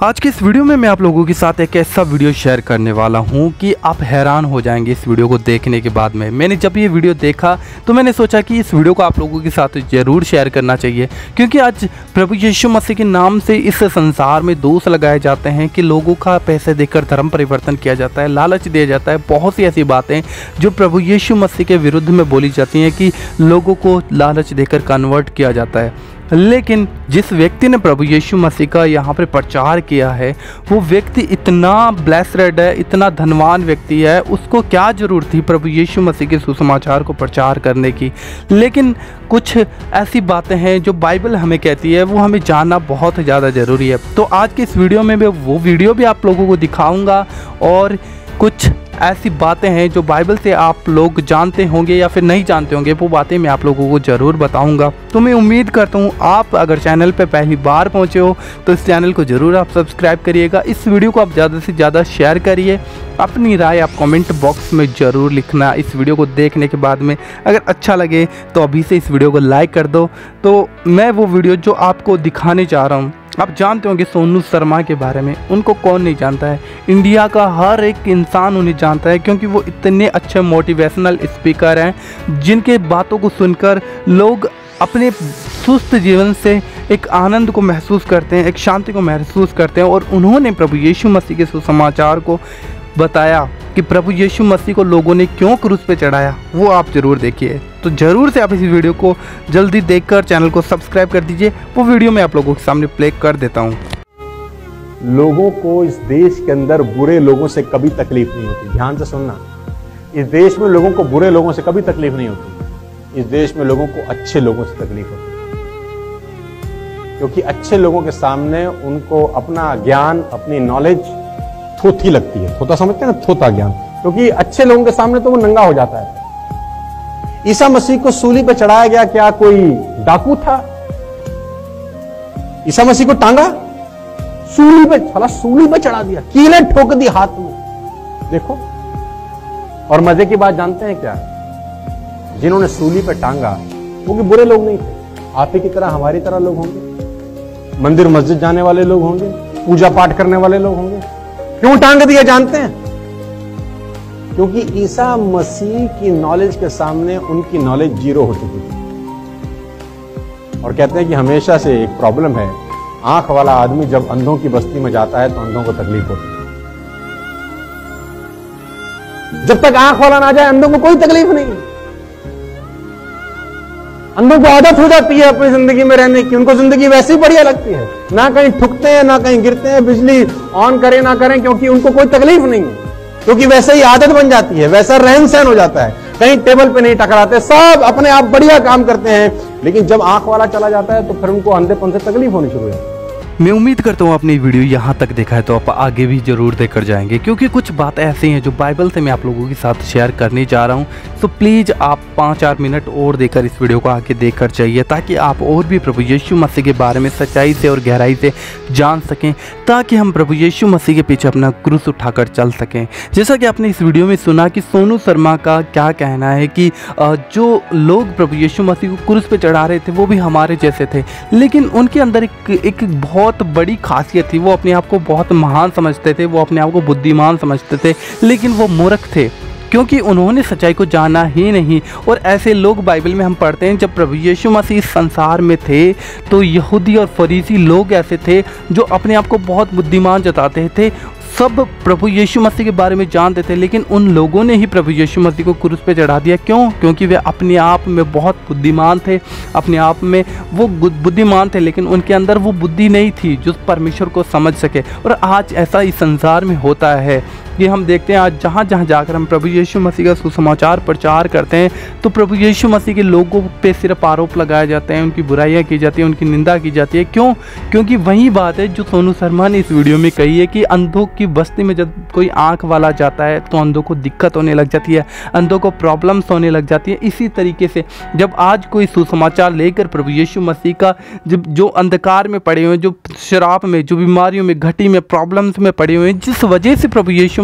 आज के इस वीडियो में मैं आप लोगों के साथ एक ऐसा वीडियो शेयर करने वाला हूं कि आप हैरान हो जाएंगे इस वीडियो को देखने के बाद में। मैंने जब ये वीडियो देखा तो मैंने सोचा कि इस वीडियो को आप लोगों के साथ ज़रूर शेयर करना चाहिए, क्योंकि आज प्रभु यीशु मसीह के नाम से इस संसार में दोष लगाए जाते हैं कि लोगों का पैसे देकर धर्म परिवर्तन किया जाता है, लालच दिया जाता है। बहुत सी ऐसी बातें जो प्रभु यीशु मसीह के विरुद्ध में बोली जाती हैं कि लोगों को लालच देकर कन्वर्ट किया जाता है। लेकिन जिस व्यक्ति ने प्रभु यीशु मसीह का यहाँ पर प्रचार किया है वो व्यक्ति इतना ब्लेस्ड है, इतना धनवान व्यक्ति है, उसको क्या ज़रूरत थी प्रभु यीशु मसीह के सुसमाचार को प्रचार करने की। लेकिन कुछ ऐसी बातें हैं जो बाइबल हमें कहती है, वो हमें जानना बहुत ज़्यादा ज़रूरी है। तो आज के इस वीडियो में मैं वो वीडियो भी आप लोगों को दिखाऊँगा और कुछ ऐसी बातें हैं जो बाइबल से आप लोग जानते होंगे या फिर नहीं जानते होंगे, वो बातें मैं आप लोगों को ज़रूर बताऊंगा। तो मैं उम्मीद करता हूं आप अगर चैनल पर पहली बार पहुंचे हो तो इस चैनल को ज़रूर आप सब्सक्राइब करिएगा। इस वीडियो को आप ज़्यादा से ज़्यादा शेयर करिए। अपनी राय आप कमेंट बॉक्स में ज़रूर लिखना। इस वीडियो को देखने के बाद में अगर अच्छा लगे तो अभी से इस वीडियो को लाइक कर दो। तो मैं वो वीडियो जो आपको दिखाने जा रहा हूँ, आप जानते होंगे सोनू शर्मा के बारे में, उनको कौन नहीं जानता है। इंडिया का हर एक इंसान उन्हें जानता है, क्योंकि वो इतने अच्छे मोटिवेशनल स्पीकर हैं जिनके बातों को सुनकर लोग अपने सुस्त जीवन से एक आनंद को महसूस करते हैं, एक शांति को महसूस करते हैं। और उन्होंने प्रभु यीशु मसीह के सुसमाचार को बताया कि प्रभु यीशु मसीह को लोगों ने क्यों क्रूस पे चढ़ाया, वो आप ज़रूर देखिए। तो ज़रूर से आप इस वीडियो को जल्दी देखकर चैनल को सब्सक्राइब कर दीजिए। वो वीडियो मैं आप लोगों के सामने प्ले कर देता हूँ। लोगों को इस देश के अंदर बुरे लोगों से कभी तकलीफ नहीं होती। ध्यान से सुनना, इस देश में लोगों को बुरे लोगों से कभी तकलीफ नहीं होती। इस देश में लोगों को अच्छे लोगों से तकलीफ होती है, क्योंकि अच्छे लोगों के सामने उनको अपना ज्ञान, अपनी नॉलेज थोथी लगती है। थोथा समझते हैं ना, थोथा ज्ञान। क्योंकि अच्छे लोगों के सामने तो वो नंगा हो जाता है। ईसा मसीह को सूली पे चढ़ाया गया, क्या कोई डाकू था? ईसा मसीह को टांगा, सूली पे, साला सूली पे चढ़ा दिया, कीलें ठोक दी हाथ में। देखो, और मजे की बात जानते हैं क्या? जिन्होंने सूली पे टांगा वो भी बुरे लोग नहीं थे। आप ही की तरह, हमारी तरह लोग होंगे, मंदिर मस्जिद जाने वाले लोग होंगे, पूजा पाठ करने वाले लोग होंगे। क्यों टांग दिया जानते हैं? क्योंकि ईसा मसीह की नॉलेज के सामने उनकी नॉलेज जीरो हो चुकी थी। और कहते हैं कि हमेशा से एक प्रॉब्लम है, आंख वाला आदमी जब अंधों की बस्ती में जाता है तो अंधों को तकलीफ होती है। जब तक आंख वाला ना जाए अंधों को कोई तकलीफ नहीं है। अंधों को आदत हो जाती है अपनी जिंदगी में रहने की, उनको जिंदगी वैसे ही बढ़िया लगती है। ना कहीं ठुकते हैं, ना कहीं गिरते हैं, बिजली ऑन करें ना करें, क्योंकि उनको कोई तकलीफ नहीं है, क्योंकि वैसे ही आदत बन जाती है, वैसा रहन सहन हो जाता है। कहीं टेबल पे नहीं टकराते, सब अपने आप बढ़िया काम करते हैं। लेकिन जब आंख वाला चला जाता है तो फिर उनको अंधेपन से तकलीफ होनी शुरू हो जाती है। मैं उम्मीद करता हूँ आपने वीडियो यहाँ तक देखा है तो आप आगे भी ज़रूर देखकर जाएंगे, क्योंकि कुछ बातें ऐसी हैं जो बाइबल से मैं आप लोगों के साथ शेयर करने जा रहा हूँ। तो प्लीज़ आप 5-4 मिनट और देकर इस वीडियो को आगे देखकर जाइए, ताकि आप और भी प्रभु यीशु मसीह के बारे में सच्चाई से और गहराई से जान सकें, ताकि हम प्रभु यीशु मसीह के पीछे अपना क्रूस उठाकर चल सकें। जैसा कि आपने इस वीडियो में सुना कि सोनू शर्मा का क्या कहना है कि जो लोग प्रभु यीशु मसीह को क्रूस पे चढ़ा रहे थे वो भी हमारे जैसे थे, लेकिन उनके अंदर एक बहुत बड़ी खासियत थी। वो अपने आप को बहुत महान समझते थे, वो अपने आप को बुद्धिमान समझते थे, लेकिन वो मूर्ख थे, क्योंकि उन्होंने सच्चाई को जाना ही नहीं। और ऐसे लोग बाइबल में हम पढ़ते हैं, जब प्रभु यीशु मसीह इस संसार में थे तो यहूदी और फरीसी लोग ऐसे थे जो अपने आप को बहुत बुद्धिमान जताते थे, सब प्रभु यीशु मसीह के बारे में जानते थे, लेकिन उन लोगों ने ही प्रभु यीशु मसीह को क्रूस पे चढ़ा दिया। क्यों? क्योंकि वे अपने आप में बहुत बुद्धिमान थे, अपने आप में वो बुद्धिमान थे, लेकिन उनके अंदर वो बुद्धि नहीं थी जो परमेश्वर को समझ सके। और आज ऐसा इस संसार में होता है कि हम देखते हैं आज जहाँ जहाँ जाकर हम प्रभु यीशु मसीह का सुसमाचार प्रचार करते हैं तो प्रभु यीशु मसीह के लोगों पे सिर्फ आरोप लगाए जाते हैं, उनकी बुराइयाँ की जाती हैं, उनकी निंदा की जाती है। क्यों? क्योंकि वही बात है जो सोनू शर्मा ने इस वीडियो में कही है कि अंधों की बस्ती में जब कोई आंख वाला जाता है तो अंधों को दिक्कत होने लग जाती है, अंधों को प्रॉब्लम्स होने लग जाती है। इसी तरीके से जब आज कोई सुसमाचार लेकर प्रभु यीशु मसीह का जो अंधकार में पड़े हुए हैं, जो शराब में, जो बीमारियों में, घटी में, प्रॉब्लम्स में पड़े हुए हैं, जिस वजह से प्रभु यीशु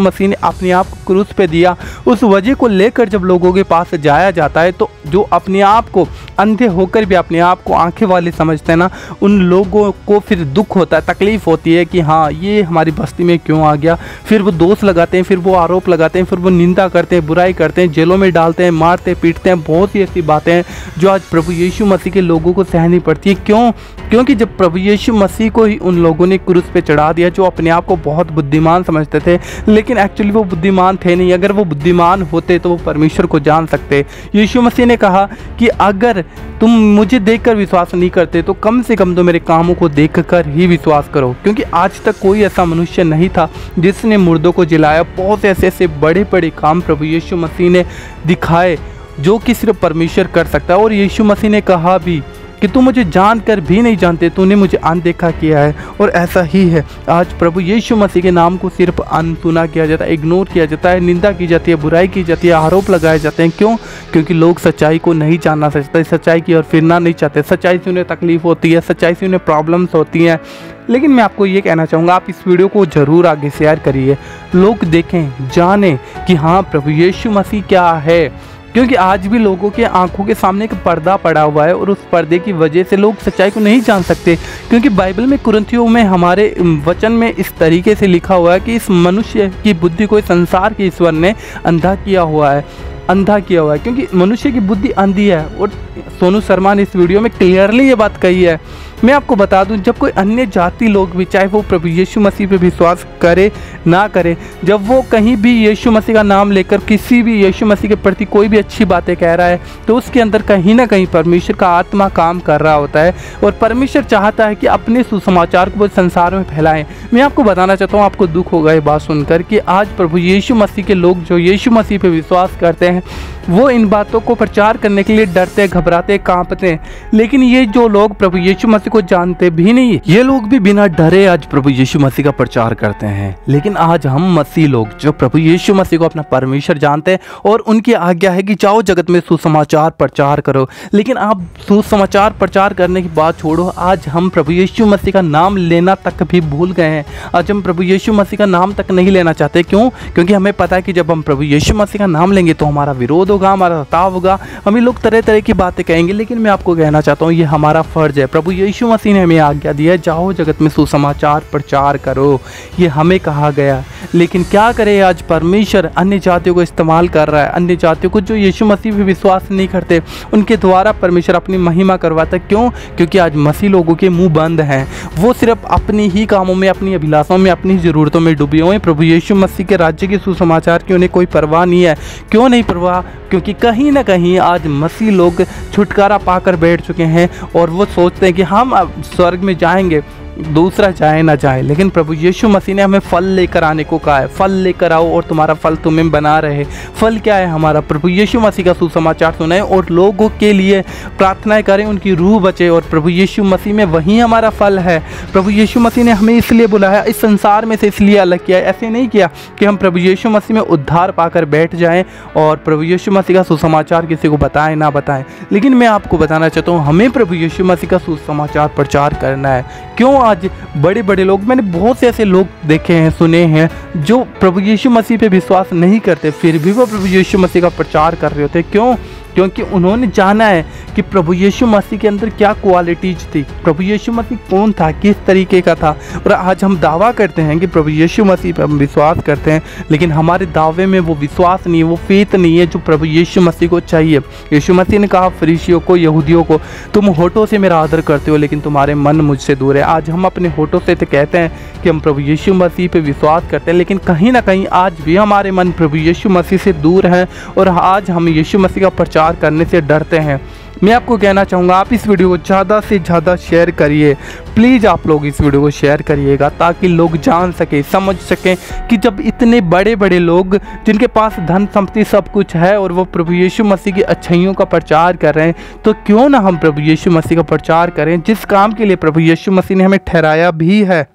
मसीह ने अपने आप को क्रूस पे दिया, उस वजह को लेकर जब लोगों के पास जाया जाता है तो जो अपने आप को अंधे होकर भी अपने आप को आंखें वाले समझते हैं ना, उन लोगों को फिर दुख होता है, तकलीफ़ होती है कि हाँ ये हमारी बस्ती में क्यों आ गया। फिर वो दोष लगाते हैं, फिर वो आरोप लगाते हैं, फिर वो निंदा करते हैं, बुराई करते हैं, जेलों में डालते हैं, मारते पीटते हैं। बहुत सी ऐसी बातें हैं जो आज प्रभु यीशु मसीह के लोगों को सहनी पड़ती है। क्यों? क्योंकि जब प्रभु यीशु मसीह को ही उन लोगों ने क्रूस पे चढ़ा दिया जो अपने आप को बहुत बुद्धिमान समझते थे, लेकिन एक्चुअली वो बुद्धिमान थे नहीं। अगर वो बुद्धिमान होते तो वो परमेश्वर को जान सकते। यीशु मसीह ने कहा कि अगर तुम मुझे देखकर विश्वास नहीं करते तो कम से कम तो मेरे कामों को देखकर ही विश्वास करो, क्योंकि आज तक कोई ऐसा मनुष्य नहीं था जिसने मुर्दों को जिलाया। बहुत ऐसे ऐसे बड़े बड़े काम प्रभु यीशु मसीह ने दिखाए जो कि सिर्फ परमेश्वर कर सकता है। और यीशु मसीह ने कहा भी कि तुम मुझे जानकर भी नहीं जानते, तूने मुझे अनदेखा किया है। और ऐसा ही है, आज प्रभु यीशु मसीह के नाम को सिर्फ अनसुना किया जाता है, इग्नोर किया जाता है, निंदा की जाती है, बुराई की जाती है, आरोप लगाए जाते हैं। क्यों? क्योंकि लोग सच्चाई को नहीं जानना चाहते, सच्चाई की ओर फिरना नहीं चाहते। सच्चाई से उन्हें तकलीफ होती है, सच्चाई से उन्हें प्रॉब्लम्स होती हैं। लेकिन मैं आपको ये कहना चाहूँगा, आप इस वीडियो को ज़रूर आगे शेयर करिए, लोग देखें, जानें कि हाँ प्रभु यीशु मसीह क्या है। क्योंकि आज भी लोगों के आंखों के सामने एक पर्दा पड़ा हुआ है और उस पर्दे की वजह से लोग सच्चाई को नहीं जान सकते। क्योंकि बाइबल में कुरिन्थियों में हमारे वचन में इस तरीके से लिखा हुआ है कि इस मनुष्य की बुद्धि को संसार के ईश्वर ने अंधा किया हुआ है, क्योंकि मनुष्य की बुद्धि अंधी है। और सोनू शर्मा ने इस वीडियो में क्लियरली ये बात कही है। मैं आपको बता दूं, जब कोई अन्य जाति लोग भी, चाहे वो प्रभु यीशु मसीह पे विश्वास करे ना करे, जब वो कहीं भी यीशु मसीह का नाम लेकर किसी भी यीशु मसीह के प्रति कोई भी अच्छी बातें कह रहा है, तो उसके अंदर कहीं ना कहीं परमेश्वर का आत्मा काम कर रहा होता है। और परमेश्वर चाहता है कि अपने सुसमाचार को संसार में फैलाएं। मैं आपको बताना चाहता हूँ, आपको दुख होगा ये बात सुनकर कि आज प्रभु यीशु मसीह के लोग जो यीशु मसीह पे विश्वास करते हैं, वो इन बातों को प्रचार करने के लिए डरते, घबराते, कांपते हैं। लेकिन ये जो लोग प्रभु यीशु मसीह को जानते भी नहीं, ये लोग भी बिना डरे आज प्रभु यीशु मसीह का प्रचार करते हैं। लेकिन आज हम मसीह लोग जो प्रभु यीशु मसीह को अपना परमेश्वर जानते हैं और उनकी आज्ञा है कि जाओ जगत में सुसमाचार प्रचार करो, लेकिन आप सुसमाचार प्रचार करने की बात छोड़ो, आज हम प्रभु यीशु मसीह का नाम लेना तक भी भूल गए हैं। आज हम प्रभु यीशु मसीह का नाम तक नहीं लेना चाहते। क्यों? क्योंकि हमें पता है कि जब हम प्रभु यीशु मसीह का नाम लेंगे तो हमारा विरोध होगा, हमारा सताव होगा, हमें लोग तरह तरह की बातें कहेंगे। लेकिन मैं आपको कहना चाहता हूँ, ये हमारा फर्ज है। प्रभु यीशु मसीह ने हमें आज्ञा दी है, जाओ जगत में सुसमाचार प्रचार करो, ये हमें कहा गया। लेकिन क्या करे, आज परमेश्वर अन्य जातियों को इस्तेमाल कर रहा है, अन्य जातियों को जो यीशु मसीह पे विश्वास नहीं करते, उनके द्वारा परमेश्वर अपनी महिमा करवाता है। क्यों? क्योंकि आज मसीह लोगों के मुंह बंद हैं, वो सिर्फ अपनी ही कामों में, अपनी अभिलाषाओं में, अपनी ज़रूरतों में डूबे हुए हैं। प्रभु यीशु मसीह के राज्य के सुसमाचार की उन्हें कोई परवाह नहीं है। क्यों नहीं परवाह? क्योंकि कहीं ना कहीं आज मसीह लोग छुटकारा पाकर बैठ चुके हैं और वो सोचते हैं कि हम अब स्वर्ग में जाएंगे, दूसरा जाए ना जाए। लेकिन प्रभु यीशु मसीह ने हमें फल लेकर आने को कहा है, फल लेकर आओ और तुम्हारा फल तुम्हें बना रहे। फल क्या है हमारा? प्रभु यीशु मसीह का सुसमाचार सुनाएं और लोगों के लिए प्रार्थनाएं करें, उनकी रूह बचे। और प्रभु यीशु मसीह में वही हमारा फल है। प्रभु यीशु मसीह ने हमें इसलिए बुलाया, इस संसार में से इसलिए अलग किया। ऐसे नहीं किया कि हम प्रभु यीशु मसीह में उद्धार पाकर बैठ जाएं और प्रभु यीशु मसीह का सुसमाचार किसी को बताएं ना बताएं। लेकिन मैं आपको बताना चाहता हूँ, हमें प्रभु यीशु मसीह का सुसमाचार प्रचार करना है। क्यों? आज बड़े बड़े लोग, मैंने बहुत से ऐसे लोग देखे हैं, सुने हैं, जो प्रभु यीशु मसीह पे विश्वास नहीं करते, फिर भी वो प्रभु यीशु मसीह का प्रचार कर रहे होते। क्यों? क्योंकि उन्होंने जाना है कि प्रभु यीशु मसीह के अंदर क्या क्वालिटीज थी, प्रभु यीशु मसीह कौन था, किस तरीके का था। और आज हम दावा करते हैं कि प्रभु यीशु मसीह पर हम विश्वास करते हैं, लेकिन हमारे दावे में वो विश्वास नहीं है, वो फेथ नहीं है जो प्रभु यीशु मसीह को चाहिए। यीशु मसीह ने कहा फरीसियों को, यहूदियों को, तुम होठों से मेरा आदर करते हो लेकिन तुम्हारे मन मुझसे दूर है। आज हम अपने होठों से तो कहते हैं कि हम प्रभु यीशु मसीह पे विश्वास करते हैं, लेकिन कहीं ना कहीं आज भी हमारे मन प्रभु यीशु मसीह से दूर हैं और आज हम यीशु मसीह का प्रचार करने से डरते हैं। मैं आपको कहना चाहूँगा, आप इस वीडियो को ज़्यादा से ज़्यादा शेयर करिए। प्लीज़ आप लोग इस वीडियो को शेयर करिएगा ताकि लोग जान सकें, समझ सकें कि जब इतने बड़े बड़े लोग जिनके पास धन संपत्ति सब कुछ है और वो प्रभु यीशु मसीह की अच्छाइयों का प्रचार कर रहे हैं, तो क्यों ना हम प्रभु यीशु मसीह का प्रचार करें, जिस काम के लिए प्रभु यीशु मसीह ने हमें ठहराया भी है।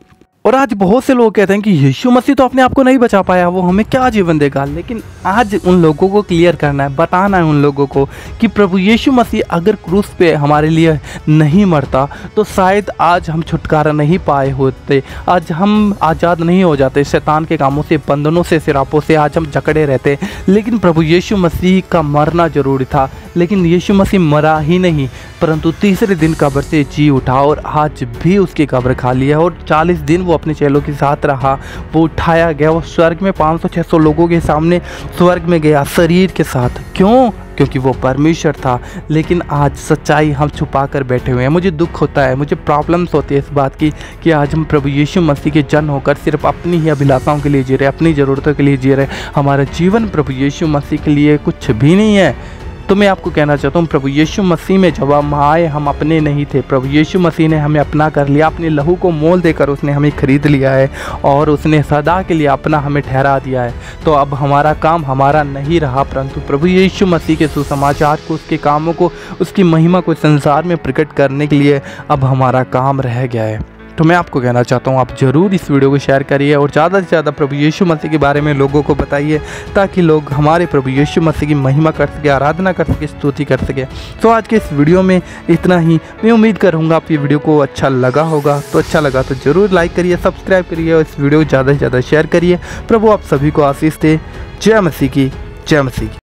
और आज बहुत से लोग कहते हैं कि यीशु मसीह तो अपने आप को नहीं बचा पाया, वो हमें क्या जीवन देगा। लेकिन आज उन लोगों को क्लियर करना है, बताना है उन लोगों को कि प्रभु यीशु मसीह अगर क्रूस पे हमारे लिए नहीं मरता तो शायद आज हम छुटकारा नहीं पाए होते, आज हम आज़ाद नहीं हो जाते, शैतान के कामों से, बंधनों से, सिरापों से आज हम जकड़े रहते। लेकिन प्रभु यीशु मसीह का मरना जरूरी था, लेकिन यीशु मसीह मरा ही नहीं परंतु तीसरे दिन कब्र से जी उठा और आज भी उसकी कब्र खाली है। और 40 दिन वो अपने चेलों के साथ रहा, वो उठाया गया, वो स्वर्ग में 500-600 लोगों के सामने स्वर्ग में गया शरीर के साथ। क्यों? क्योंकि वो परमेश्वर था। लेकिन आज सच्चाई हम छुपा कर बैठे हुए हैं। मुझे दुख होता है, मुझे प्रॉब्लम्स होती है इस बात की कि आज हम प्रभु यीशु मसीह के जन होकर सिर्फ अपनी ही अभिलाषाओं के लिए जी रहे, अपनी ज़रूरतों के लिए जी रहे। हमारा जीवन प्रभु यीशु मसीह के लिए कुछ भी नहीं है। तो मैं आपको कहना चाहता हूँ, प्रभु यीशु मसीह में जब हम आए हम अपने नहीं थे, प्रभु यीशु मसीह ने हमें अपना कर लिया, अपने लहू को मोल देकर उसने हमें खरीद लिया है और उसने सदा के लिए अपना हमें ठहरा दिया है। तो अब हमारा काम हमारा नहीं रहा परंतु प्रभु यीशु मसीह के सुसमाचार को, उसके कामों को, उसकी महिमा को संसार में प्रकट करने के लिए अब हमारा काम रह गया है। तो मैं आपको कहना चाहता हूँ, आप ज़रूर इस वीडियो को शेयर करिए और ज़्यादा से ज़्यादा प्रभु यीशु मसीह के बारे में लोगों को बताइए ताकि लोग हमारे प्रभु यीशु मसीह की महिमा कर सके, आराधना कर सके, स्तुति कर सके। तो आज के इस वीडियो में इतना ही। मैं उम्मीद करूँगा आप ये वीडियो को अच्छा लगा होगा। तो अच्छा लगा तो ज़रूर लाइक करिए, सब्सक्राइब करिए और इस वीडियो को ज़्यादा से ज़्यादा शेयर करिए। प्रभु आप सभी को आशीष दे। जय मसीह की, जय मसीह की।